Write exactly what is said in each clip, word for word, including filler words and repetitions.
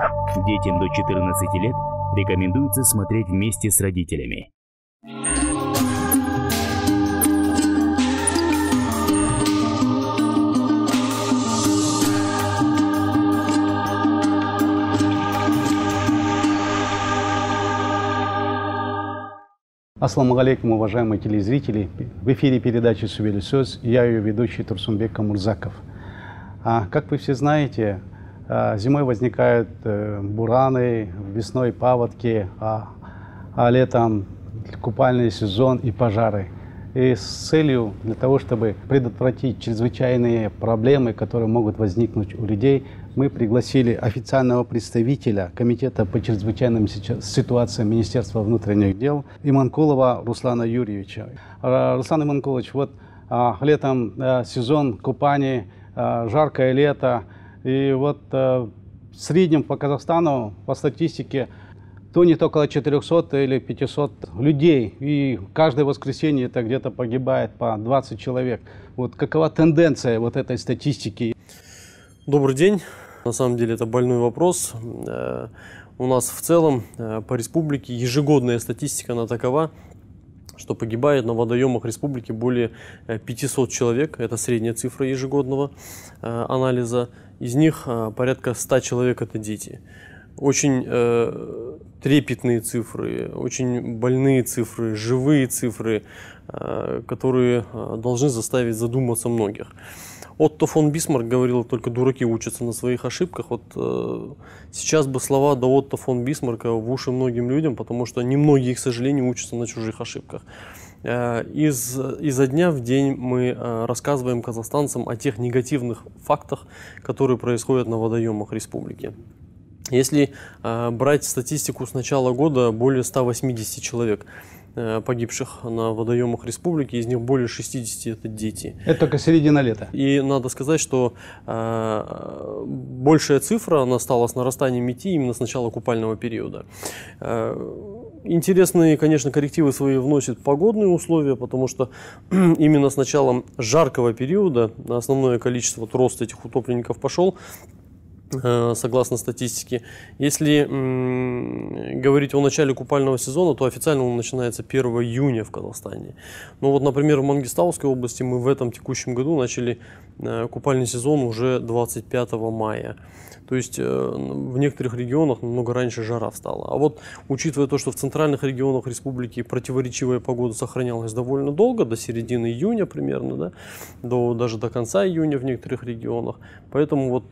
Детям до четырнадцати лет рекомендуется смотреть вместе с родителями. Ассаламу алейкум, уважаемые телезрители. В эфире передачи «Сувели Сөз», я ее ведущий Турсунбек Камурзаков. А, как вы все знаете, зимой возникают бураны, весной паводки, а, а летом купальный сезон и пожары. И с целью для того, чтобы предотвратить чрезвычайные проблемы, которые могут возникнуть у людей, мы пригласили официального представителя Комитета по чрезвычайным ситуациям Министерства внутренних дел Иманкулова Руслана Юрьевича. Руслан Иманкулович, вот а, летом а, сезон купания, а, жаркое лето, и вот а, в среднем по Казахстану, по статистике, тонет около четырёхсот или пятисот людей, и каждое воскресенье это где-то погибает по двадцать человек. Вот какова тенденция вот этой статистики? Добрый день. На самом деле это больной вопрос. У нас в целом по республике ежегодная статистика она такова, что погибает на водоемах республики более пятисот человек. Это средняя цифра ежегодного анализа. Из них порядка ста человек это дети. Очень э, трепетные цифры, очень больные цифры, живые цифры, э, которые э, должны заставить задуматься многих. Отто фон Бисмарк говорил, только дураки учатся на своих ошибках. Вот э, сейчас бы слова до Отто фон Бисмарка в уши многим людям, потому что немногие, к сожалению, учатся на чужих ошибках. Э, из, изо дня в день мы э, рассказываем казахстанцам о тех негативных фактах, которые происходят на водоемах республики. Если э, брать статистику с начала года, более ста восьмидесяти человек э, погибших на водоемах республики, из них более шестидесяти это дети. Это только середина лета. И надо сказать, что э, большая цифра она стала с нарастанием идти именно с начала купального периода. Э, интересные, конечно, коррективы свои вносят погодные условия, потому что именно с началом жаркого периода основное количество, вот, рост этих утопленников пошел. Согласно статистике. Если м, говорить о начале купального сезона, то официально он начинается первого июня в Казахстане. Ну вот, например, в Мангистауской области мы в этом текущем году начали э, купальный сезон уже двадцать пятого мая. То есть э, в некоторых регионах намного раньше жара встала. А вот учитывая то, что в центральных регионах республики противоречивая погода сохранялась довольно долго, до середины июня примерно, да, до, даже до конца июня в некоторых регионах, поэтому вот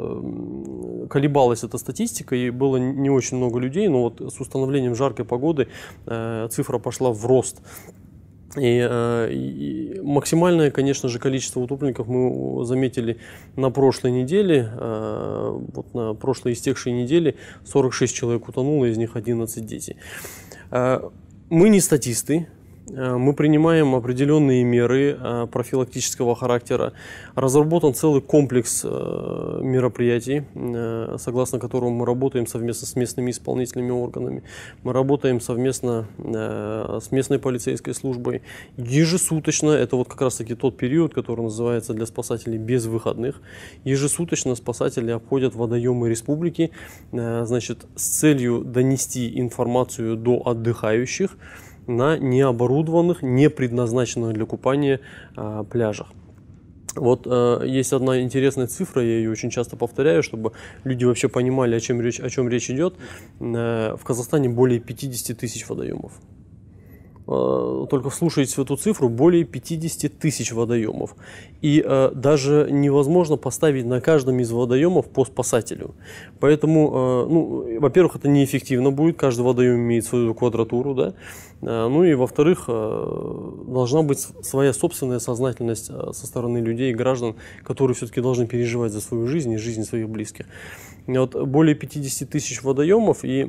э, колебалась эта статистика и было не очень много людей, но вот с установлением жаркой погоды э, цифра пошла в рост. И, э, и максимальное, конечно же, количество утопленников мы заметили на прошлой неделе. Э, вот на прошлой истекшей неделе сорок шесть человек утонуло, из них одиннадцать дети. Э, мы не статисты. Мы принимаем определенные меры профилактического характера. Разработан целый комплекс мероприятий, согласно которому мы работаем совместно с местными исполнительными органами. Мы работаем совместно с местной полицейской службой. Ежесуточно, это вот как раз таки тот период, который называется для спасателей без выходных. Ежесуточно спасатели обходят водоемы республики, значит, с целью донести информацию до отдыхающих на необорудованных, не предназначенных для купания э, пляжах. Вот э, есть одна интересная цифра, я ее очень часто повторяю, чтобы люди вообще понимали, о чем речь, о чем речь идет. Э, в Казахстане более пятидесяти тысяч водоемов. Э, только вслушайтесь в эту цифру, более пятидесяти тысяч водоемов. И э, даже невозможно поставить на каждом из водоемов по спасателю. Поэтому, э, ну, во-первых, это неэффективно будет, каждый водоем имеет свою квадратуру, да? Ну и во-вторых, должна быть своя собственная сознательность со стороны людей и граждан, которые все-таки должны переживать за свою жизнь и жизнь своих близких. Вот более пятидесяти тысяч водоемов, и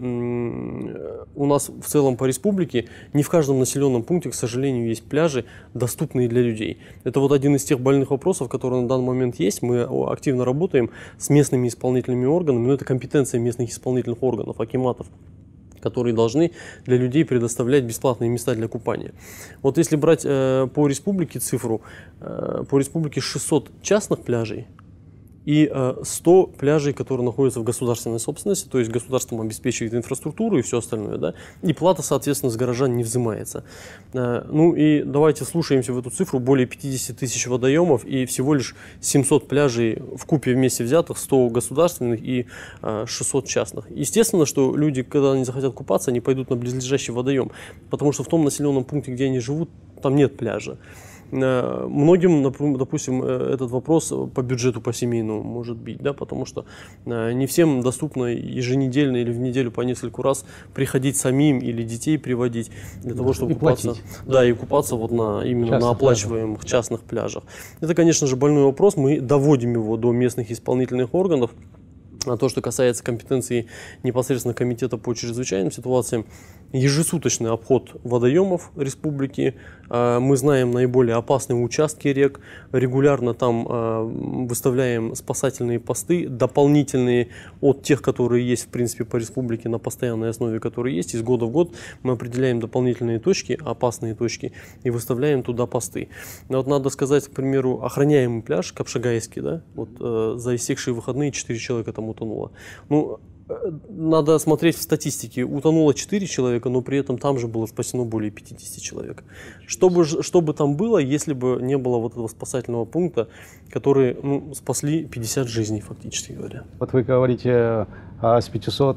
у нас в целом по республике не в каждом населенном пункте, к сожалению, есть пляжи, доступные для людей. Это вот один из тех больных вопросов, которые на данный момент есть. Мы активно работаем с местными исполнительными органами, но это компетенция местных исполнительных органов, акиматов, которые должны для людей предоставлять бесплатные места для купания. Вот если брать э, по республике цифру, э, по республике шестьсот частных пляжей и сто пляжей, которые находятся в государственной собственности, то есть государством обеспечивает инфраструктуру и все остальное, да, и плата, соответственно, с горожан не взимается. Ну и давайте слушаемся в эту цифру: более пятидесяти тысяч водоемов и всего лишь семьсот пляжей вкупе вместе взятых, сто государственных и шестьсот частных. Естественно, что люди, когда они захотят купаться, они пойдут на близлежащий водоем, потому что в том населенном пункте, где они живут, там нет пляжа. Многим, допустим, этот вопрос по бюджету, по семейному может бить, да, потому что не всем доступно еженедельно или в неделю по нескольку раз приходить самим или детей приводить для того, чтобы и купаться. Платить. Да, и купаться вот на, именно частных на оплачиваемых пляжах. частных пляжах. Это, конечно же, больной вопрос, мы доводим его до местных исполнительных органов. А то, что касается компетенции непосредственно комитета по чрезвычайным ситуациям, ежесуточный обход водоемов республики. Мы знаем наиболее опасные участки рек, регулярно там выставляем спасательные посты, дополнительные от тех, которые есть в принципе по республике на постоянной основе, которые есть. Из года в год мы определяем дополнительные точки, опасные точки, и выставляем туда посты. Но вот надо сказать, к примеру, охраняемый пляж Капшагайский, да, вот за истекшие выходные четыре человека там утонуло. Ну, надо смотреть в статистике. Утонуло четыре человека, но при этом там же было спасено более пятидесяти человек. Что бы, что бы там было, если бы не было вот этого спасательного пункта, который, ну, спасли пятьдесят жизней, фактически говоря. Вот вы говорите, а с пятисот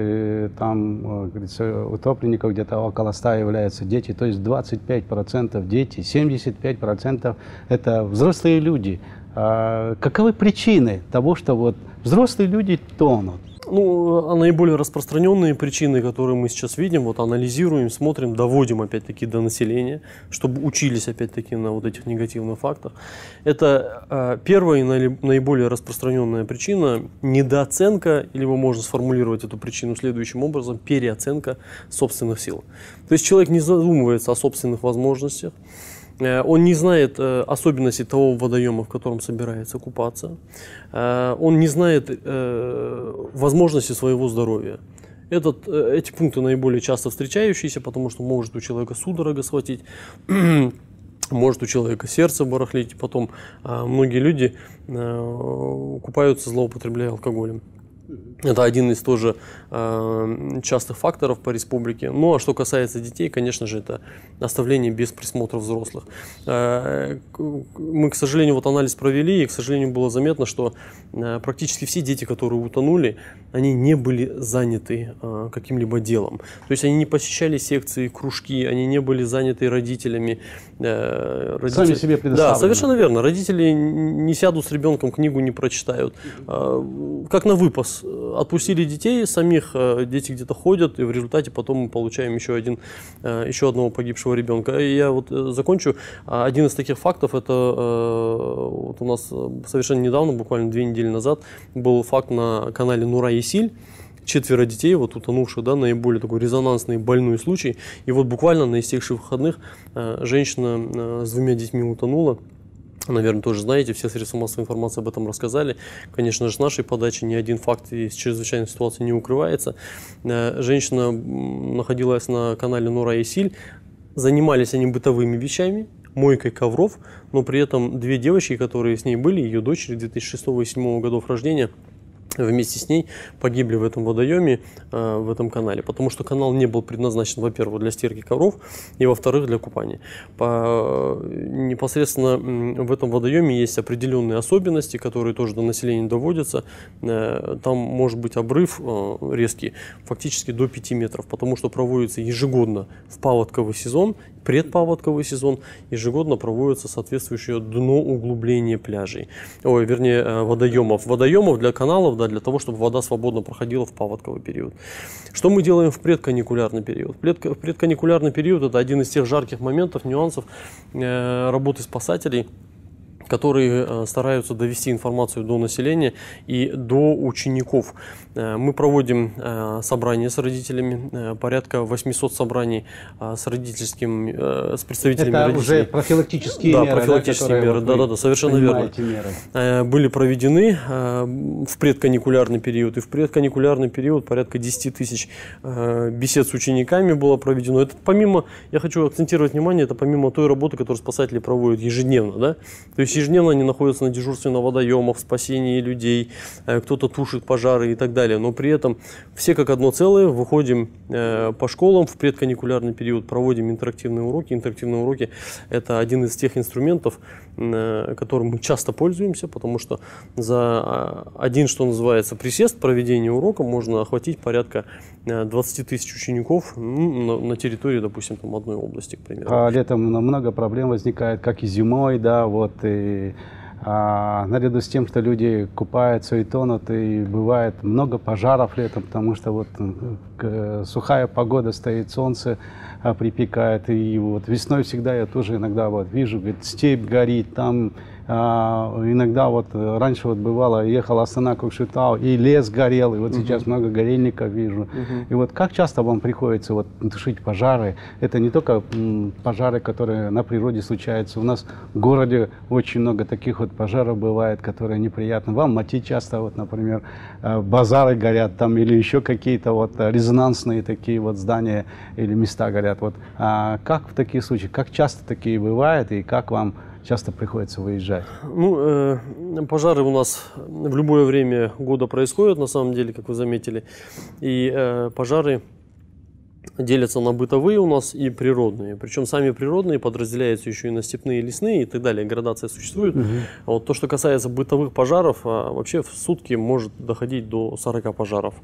там, говорится, утопленников где-то около ста являются дети, то есть двадцать пять процентов дети, семьдесят пять процентов это взрослые люди. А каковы причины того, что вот взрослые люди тонут? Ну, а наиболее распространенные причины, которые мы сейчас видим, вот анализируем, смотрим, доводим опять-таки до населения, чтобы учились опять-таки на вот этих негативных фактах. Это э, первая и наиболее распространенная причина – недооценка, либо можно сформулировать эту причину следующим образом – переоценка собственных сил. То есть человек не задумывается о собственных возможностях, он не знает э, особенностей того водоема, в котором собирается купаться. Э, он не знает э, возможности своего здоровья. Этот, э, эти пункты наиболее часто встречающиеся, потому что может у человека судорога схватить, может у человека сердце барахлить. Потом э, многие люди э, купаются, злоупотребляя алкоголем. Это один из тоже э, частых факторов по республике. Ну а что касается детей, конечно же, это оставление без присмотра взрослых. Э, мы, к сожалению, вот анализ провели, и, к сожалению, было заметно, что э, практически все дети, которые утонули, они не были заняты э, каким-либо делом. То есть они не посещали секции, кружки, они не были заняты родителями. Э, родители... Сами себе предоставлены. Да, совершенно верно. Родители не сядут с ребенком, книгу не прочитают. Э, как на выпас. Отпустили детей, самих дети где-то ходят, и в результате потом мы получаем еще, один, еще одного погибшего ребенка. И я вот закончу. Один из таких фактов, это вот у нас совершенно недавно, буквально две недели назад, был факт на канале Нура Есиль. Четверо детей, вот утонувших, да, наиболее такой резонансный больной случай. И вот буквально на истекших выходных женщина с двумя детьми утонула. Наверное, тоже знаете, все средства массовой информации об этом рассказали. Конечно же, с нашей подачи ни один факт из чрезвычайной ситуации не укрывается. Женщина находилась на канале Нура Есиль. Занимались они бытовыми вещами, мойкой ковров, но при этом две девочки, которые с ней были, ее дочери две тысячи шестого и две тысячи седьмого годов рождения, вместе с ней погибли в этом водоеме, э, в этом канале, потому что канал не был предназначен, во-первых, для стирки ковров, и, во-вторых, для купания. По, непосредственно в этом водоеме есть определенные особенности, которые тоже до населения доводятся. Э, там может быть обрыв э, резкий фактически до пяти метров, потому что проводится ежегодно в паводковый сезон, предпаводковый сезон, ежегодно проводится соответствующее дноуглубление пляжей, ой, вернее, э, водоемов. Водоемов для каналов, для того, чтобы вода свободно проходила в паводковый период. Что мы делаем в предканикулярный период? В предканикулярный период это один из тех жарких моментов, нюансов э, работы спасателей, которые э, стараются довести информацию до населения и до учеников. Э, мы проводим э, собрания с родителями, э, порядка восьмисот собраний э, с родительским, э, с представителями это родителей. Уже профилактические да, меры, профилактические да, меры, да, да, да, совершенно верно. Меры. Э, были проведены э, в предканикулярный период, и в предканикулярный период порядка десяти тысяч э, бесед с учениками было проведено. Это помимо, я хочу акцентировать внимание, это помимо той работы, которую спасатели проводят ежедневно, да, то есть ежедневно они находятся на дежурстве на водоемах, в спасении людей, кто-то тушит пожары и так далее. Но при этом все как одно целое выходим по школам в предканикулярный период, проводим интерактивные уроки. Интерактивные уроки – это один из тех инструментов, которым мы часто пользуемся, потому что за один, что называется, присест проведения урока можно охватить порядка двадцати тысяч учеников ну, на, на территории, допустим, там, одной области, к примеру. А летом много проблем возникает, как и зимой, да, вот, и а, наряду с тем, что люди купаются и тонут, и бывает много пожаров летом, потому что вот к, сухая погода стоит, солнце а, припекает, и вот весной всегда я тоже иногда вот вижу, говорит, степь горит, там а, иногда вот раньше вот бывало, ехал Астана Кокшетау, и лес горел, и вот uh-huh. сейчас много горельников вижу. Uh-huh. И вот как часто вам приходится вот тушить пожары? Это не только м, пожары, которые на природе случаются. У нас в городе очень много таких вот пожаров бывает, которые неприятны. В Алмате часто вот, например, базары горят там или еще какие-то вот резонансные такие вот здания или места горят. Вот а как в таких случаях, как часто такие бывают и как вам часто приходится выезжать? Ну, э, пожары у нас в любое время года происходят, на самом деле, как вы заметили. И э, пожары делятся на бытовые у нас и природные. Причем сами природные подразделяются еще и на степные, лесные и так далее. Градация существует. Угу. А вот то, что касается бытовых пожаров, а, вообще в сутки может доходить до сорока пожаров.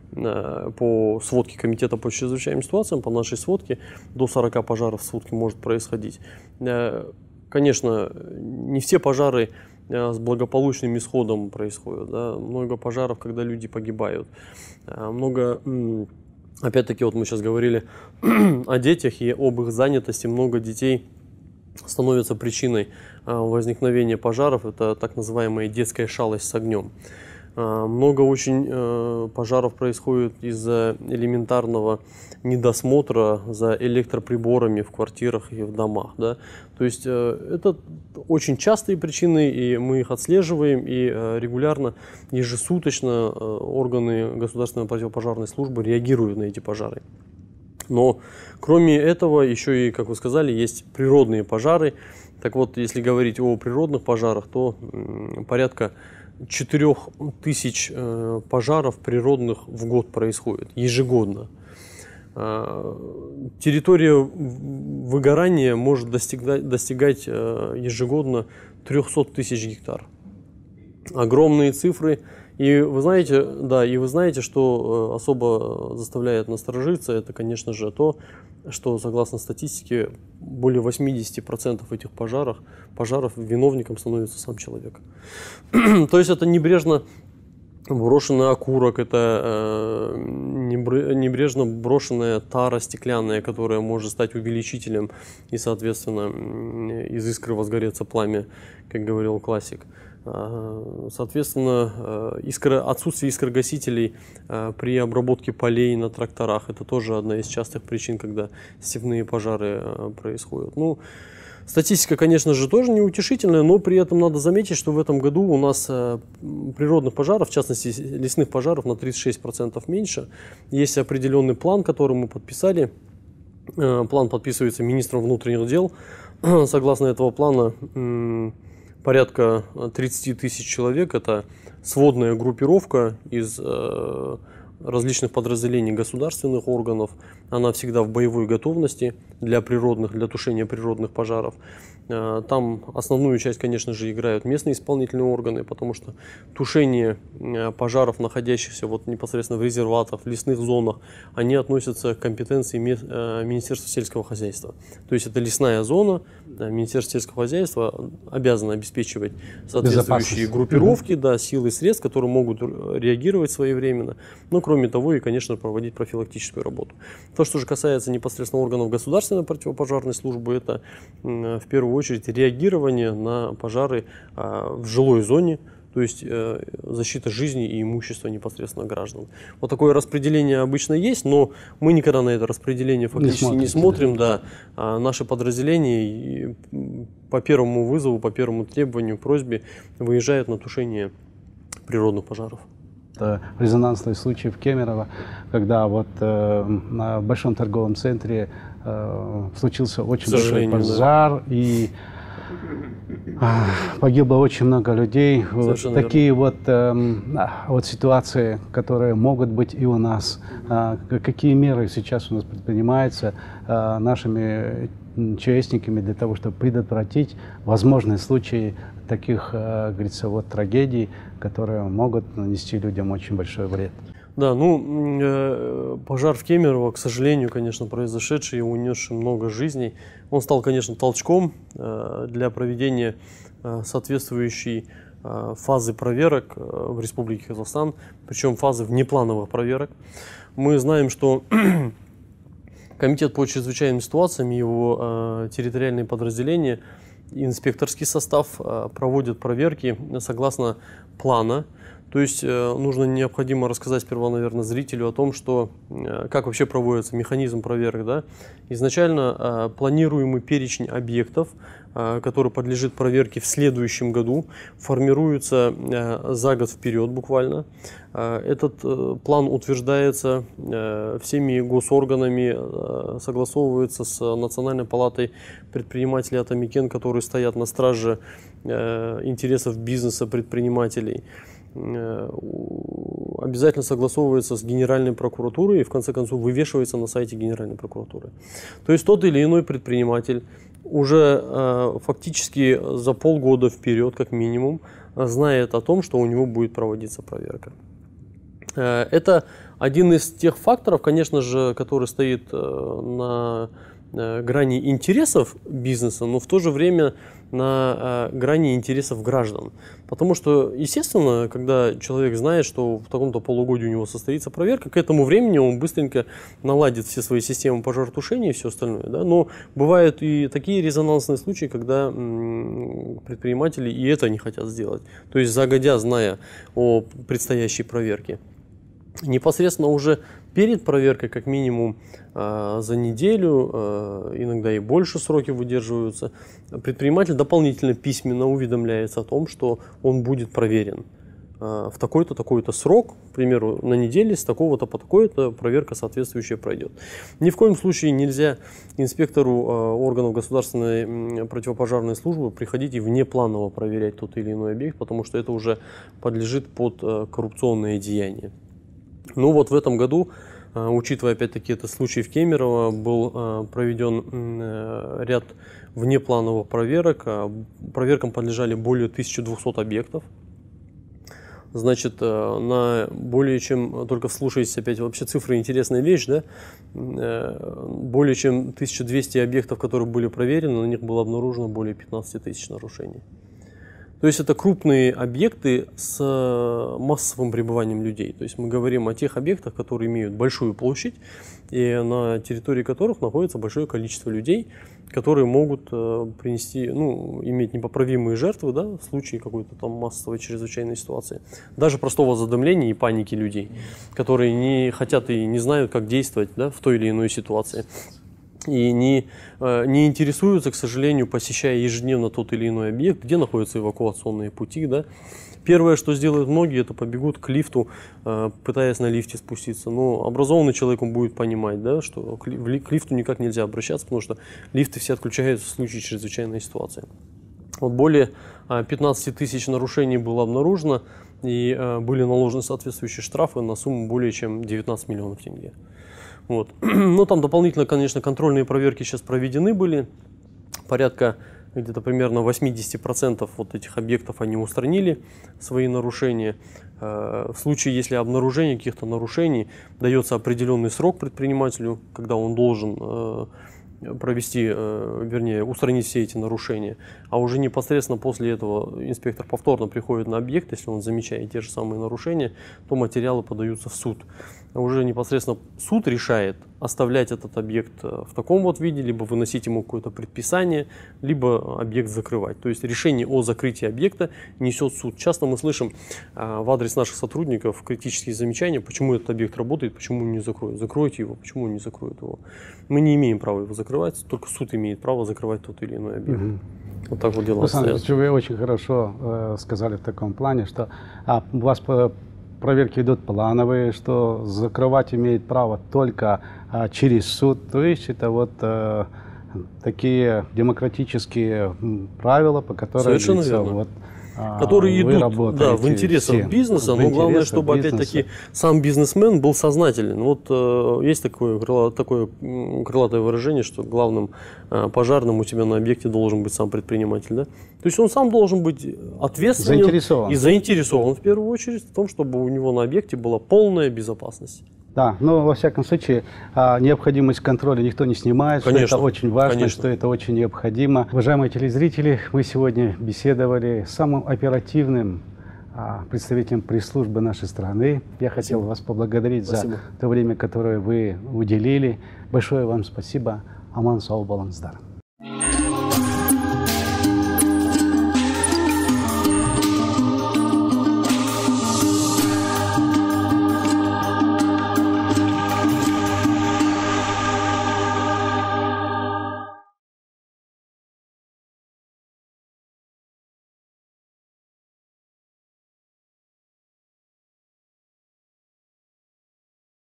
По сводке Комитета по чрезвычайным ситуациям, по нашей сводке, до сорока пожаров в сутки может происходить. Конечно, не все пожары с благополучным исходом происходят. Да? Много пожаров, когда люди погибают. Много, опять-таки, вот мы сейчас говорили о детях и об их занятости. Много детей становится причиной возникновения пожаров. Это так называемая детская шалость с огнем. Много очень э, пожаров происходит из-за элементарного недосмотра за электроприборами в квартирах и в домах. Да? То есть э, это очень частые причины, и мы их отслеживаем, и э, регулярно, ежесуточно э, органы государственной противопожарной службы реагируют на эти пожары. Но кроме этого еще и, как вы сказали, есть природные пожары. Так вот, если говорить о природных пожарах, то м, порядка четырех тысяч э, пожаров природных в год происходит, ежегодно. Э, территория выгорания может достигать, достигать э, ежегодно трехсот тысяч гектар. Огромные цифры. И вы знаете, да, и вы знаете, что э, особо заставляет насторожиться, это, конечно же, то, что, согласно статистике, более восьмидесяти процентов этих пожаров, пожаров виновником становится сам человек. То есть это небрежно брошенный окурок, это э, небрежно брошенная тара стеклянная, которая может стать увеличителем и, соответственно, из искры возгореться пламя, как говорил классик. Соответственно, искра, отсутствие искрогасителей при обработке полей на тракторах – это тоже одна из частых причин, когда степные пожары происходят. Ну, статистика, конечно же, тоже неутешительная, но при этом надо заметить, что в этом году у нас природных пожаров, в частности лесных пожаров, на тридцать шесть процентов меньше. Есть определенный план, который мы подписали. План подписывается министром внутренних дел. Согласно этого плана, порядка тридцати тысяч человек, это сводная группировка из э, различных подразделений государственных органов. Она всегда в боевой готовности для природных, для тушения природных пожаров. Э, там основную часть, конечно же, играют местные исполнительные органы, потому что тушение э, пожаров, находящихся вот непосредственно в резерватах, в лесных зонах, они относятся к компетенции ми, э, Министерства сельского хозяйства. То есть это лесная зона, э, Министерство сельского хозяйства обязано обеспечивать соответствующие группировки, да, силы и средств, которые могут реагировать своевременно. Но кроме того и, конечно, проводить профилактическую работу. То, что же касается непосредственно органов государственной противопожарной службы, это э, в первую очередь реагирование на пожары э, в жилой зоне, то есть э, защита жизни и имущества непосредственно граждан. Вот такое распределение обычно есть, но мы никогда на это распределение фактически не, не смотрим. Да. А наши подразделения по первому вызову, по первому требованию, просьбе выезжают на тушение природных пожаров. Резонансный случай в Кемерово, когда вот э, на большом торговом центре э, случился очень большой пожар, да. И Погибло очень много людей. Вот такие верно. вот, эм, вот ситуации, которые могут быть и у нас. А, какие меры сейчас у нас предпринимаются а, нашими ЧСниками для того, чтобы предотвратить возможные случаи таких, а, говорится, вот трагедий, которые могут нанести людям очень большой вред? Да, ну, э, пожар в Кемерово, к сожалению, конечно, произошедший и унесший много жизней, он стал, конечно, толчком э, для проведения э, соответствующей э, фазы проверок э, в Республике Казахстан, причем фазы внеплановых проверок. Мы знаем, что Комитет по чрезвычайным ситуациям, его э, территориальные подразделения, инспекторский состав э, проводят проверки согласно плана. То есть э, нужно, необходимо рассказать сперва, наверное, зрителю о том, что, э, как вообще проводится механизм проверок. Да? Изначально э, планируемый перечень объектов, э, который подлежит проверке в следующем году, формируется э, за год вперед буквально. Э, этот э, план утверждается э, всеми госорганами, э, согласовывается с Национальной палатой предпринимателей Атамикен, которые стоят на страже э, интересов бизнеса, предпринимателей. Обязательно согласовывается с Генеральной прокуратурой и в конце концов вывешивается на сайте Генеральной прокуратуры. То есть тот или иной предприниматель уже э, фактически за полгода вперед, как минимум, знает о том, что у него будет проводиться проверка. Э, это один из тех факторов, конечно же, который стоит э, на э, грани интересов бизнеса, но в то же время на э, грани интересов граждан. Потому что, естественно, когда человек знает, что в таком-то полугодии у него состоится проверка, к этому времени он быстренько наладит все свои системы пожаротушения и все остальное. Да? Но бывают и такие резонансные случаи, когда м, предприниматели и это не хотят сделать. То есть загодя, зная о предстоящей проверке. Непосредственно уже перед проверкой, как минимум э, за неделю, э, иногда и больше сроки выдерживаются, предприниматель дополнительно письменно уведомляется о том, что он будет проверен. Э, в такой-то, такой-то срок, к примеру, на неделе с такого-то по такой-то проверка соответствующая пройдет. Ни в коем случае нельзя инспектору э, органов государственной противопожарной службы приходить и внепланово проверять тот или иной объект, потому что это уже подлежит под э, коррупционное деяние. Ну вот в этом году, учитывая опять-таки этот случай в Кемерово, был проведен ряд внеплановых проверок. Проверкам подлежали более тысячи двухсот объектов. Значит, на более чем, только вслушайтесь опять, вообще цифры интересная вещь, да? Более чем тысяча двести объектов, которые были проверены, на них было обнаружено более пятнадцати тысяч нарушений. То есть это крупные объекты с массовым пребыванием людей. То есть мы говорим о тех объектах, которые имеют большую площадь и на территории которых находится большое количество людей, которые могут принести, ну, иметь непоправимые жертвы, да, в случае какой-то там массовой чрезвычайной ситуации. Даже простого задымления и паники людей, которые не хотят и не знают, как действовать, да, в той или иной ситуации. И не, не интересуются, к сожалению, посещая ежедневно тот или иной объект, где находятся эвакуационные пути. Да. Первое, что сделают многие, это побегут к лифту, пытаясь на лифте спуститься. Но образованный человек, он будет понимать, да, что к лифту никак нельзя обращаться, потому что лифты все отключаются в случае чрезвычайной ситуации. Вот более пятнадцати тысяч нарушений было обнаружено, и были наложены соответствующие штрафы на сумму более чем девятнадцать миллионов тенге. Вот. Ну, там дополнительно, конечно, контрольные проверки сейчас проведены были. Порядка где-то примерно восемьдесят процентов вот этих объектов они устранили свои нарушения. В случае, если обнаружение каких-то нарушений, дается определенный срок предпринимателю, когда он должен провести, вернее, устранить все эти нарушения. А уже непосредственно после этого инспектор повторно приходит на объект, если он замечает те же самые нарушения, то материалы подаются в суд. А уже непосредственно суд решает, оставлять этот объект в таком вот виде, либо выносить ему какое-то предписание, либо объект закрывать. То есть решение о закрытии объекта несет суд. Часто мы слышим в адрес наших сотрудников критические замечания, почему этот объект работает, почему не закроют. Закройте его, почему не закроют его. Мы не имеем права его закрывать, только суд имеет право закрывать тот или иной объект. Угу. Вот так вот дела обстоят. Вы очень хорошо э, сказали в таком плане, что а, у вас по проверки идут плановые, что закрывать имеет право только а, через суд. То есть это вот а, такие демократические правила, по которым Совершенно верно. Вот, которые вы идут да, в интересах все. бизнеса, в но главное, интересах чтобы бизнеса. опять-таки сам бизнесмен был сознателен. Вот э, есть такое, крыло, такое крылатое выражение, что главным э, пожарным у тебя на объекте должен быть сам предприниматель. Да? То есть он сам должен быть ответственен заинтересован. и заинтересован в первую очередь в том, чтобы у него на объекте была полная безопасность. Да, но во всяком случае необходимость контроля никто не снимает, Конечно, что это очень важно, конечно. что это очень необходимо. Уважаемые телезрители, мы сегодня беседовали с самым оперативным представителем пресс-службы нашей страны. Я хотел вас поблагодарить Спасибо. за то время, которое вы уделили. Большое вам спасибо. Аман сау болыңыздар.